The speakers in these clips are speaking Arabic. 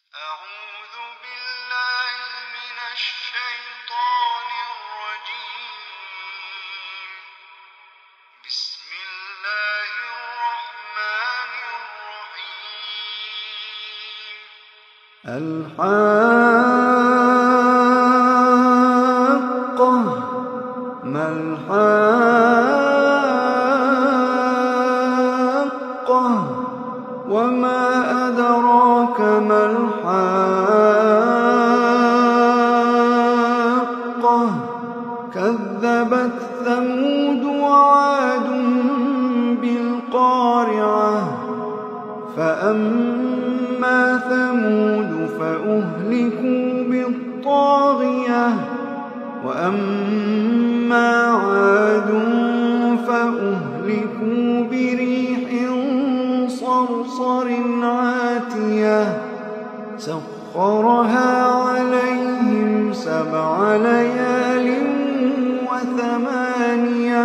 أعوذ بالله من الشيطان الرجيم. بسم الله الرحمن الرحيم. الحاقة ما الحاقة وما أدراك ما الحاقة كذبت ثمود وعاد بالقارعة فأما ثمود فأهلكوا بالطاغية وأما عاد فأهلكوا بريح صرصر عاتية سخرها عليهم 7 ليال وثمانية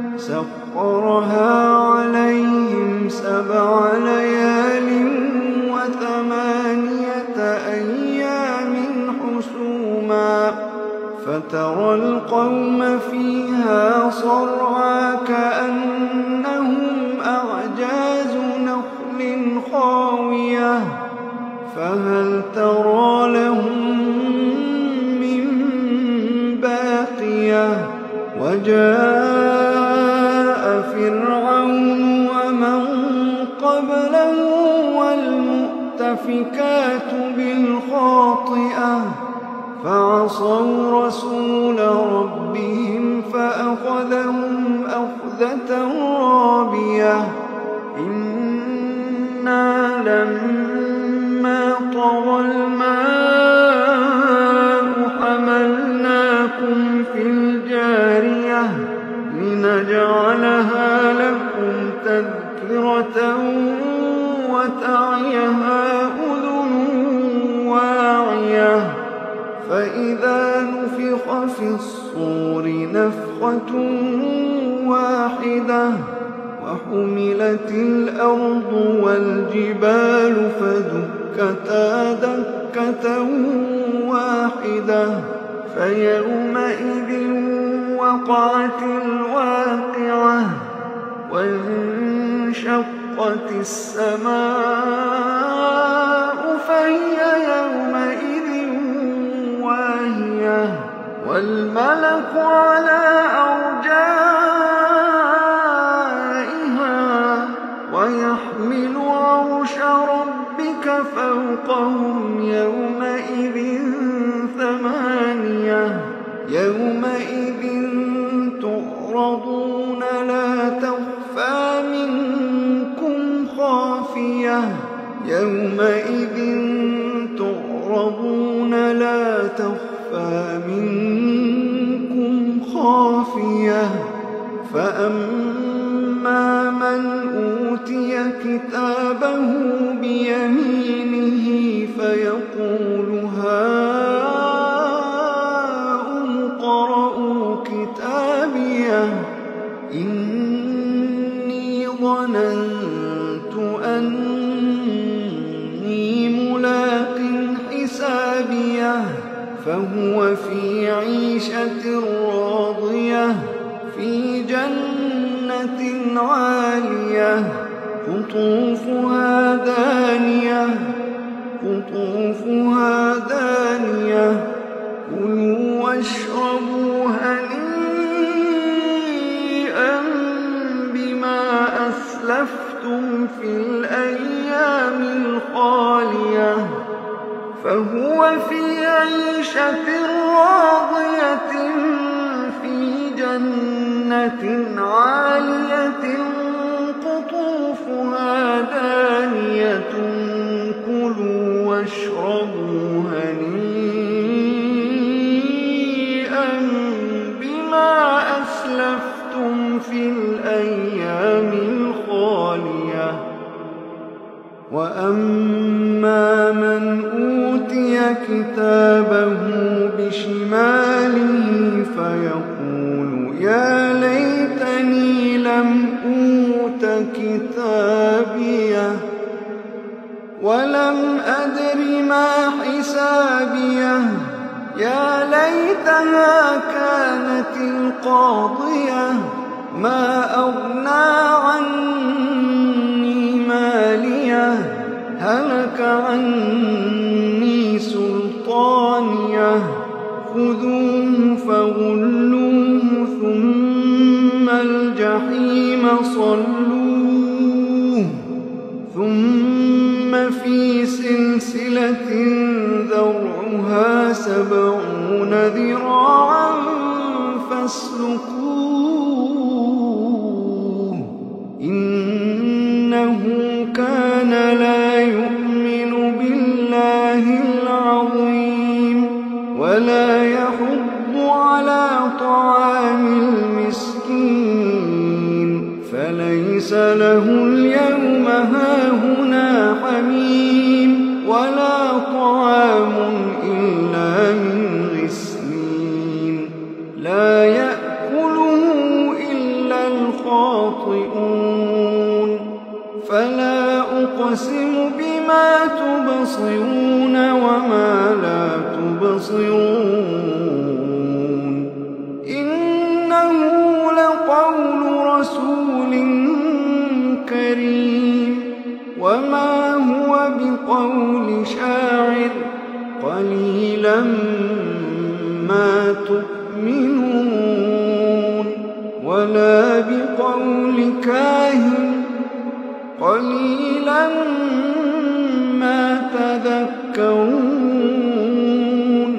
أيام حسوما فترى القوم فيها صرعى كأنهم أعجاز نخل خاوية فهل ترى لهم من باقية وجاء فرعون ومن قبله والمؤتفكات بالخاطئة فعصوا رسول ربهم فأخذهم أخذة رابية إنا لما طغى الماء حملناكم في الجارية لنجعلها لكم تذكرة وتعيها أذن واعية فإذا نفخ في الصور نفخة واحدة وحملت الأرض والجبال فدكتا دكة واحدة فيومئذ وقعت الواقعة وانشقت السماء فهي يومئذ واهية والملك على أرجائها ويحمل عرش ربك فوقهم يومئذ 8 يومئذ تعرضون لا تخفى منكم خافية يومئذ تعرضون لا تخفى منكم خافية فأما من أوتي كتابه بيمينه فيقول هاؤم اقرءوا كتابيه إني ظننت أني ملاق حسابيه فهو في عيشة راضية في جنة عالية قطوفها دانية كلوا واشربوا هنيئا بما أسلفتم في الأيام الخالية فهو في عيشة راضية في جنة عالية قطوفها دانية كلوا واشربوا هنيئا بما أسلفتم في الأيام الخالية وأما من أوتي كتابه بشماله فيقول يا ليتني لم أوت كتابيه ولم أدر ما حسابيه يا ليتها كانت القاضية ما أغنى عني ماليه هلك عني سلطانيه خذوه فغلوه ثم الجحيم صلوه ثم في سلسلة ذرعها 70 ذراعا فاسلكوه إنه كان لا يؤمن بالله العظيم ولا يحض على طعام المسكين فليس له اليوم هاهنا حميم ولا طعام إلا من غسلين لا يأكله إلا الخاطئون فلا أقسم بما تبصرون وما لا تبصرون إنه لقول رسول كريم وما هو بقول شاعر قليلا ما تؤمنون ولا بقول كاهن قليلا ما تذكرون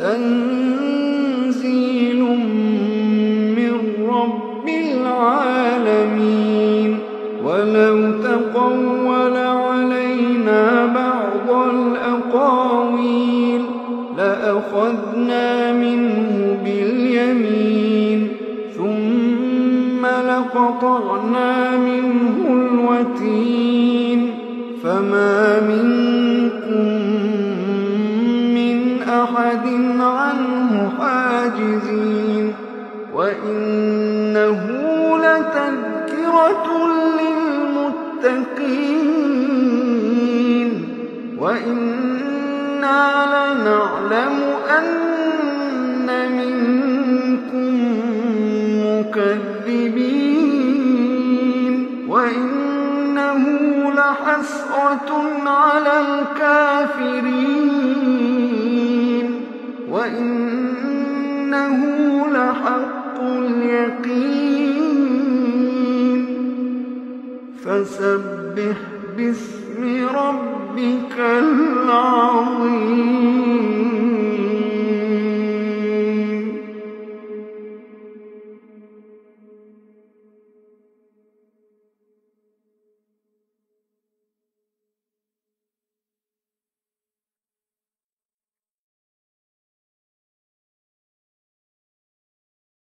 تنزيل من رب العالمين ولو تقول علينا بعض الأقاويل لأخذنا منه باليمين ثم لقطعنا منه الوتين فما منكم من أحد عنه حاجزين وإنه لتذكرة للمتقين وإنا لنعلم أن منكم مكذبين وإنه لحسرة على الكافرين وإنه لحق اليقين فسبح باسم ربك العظيم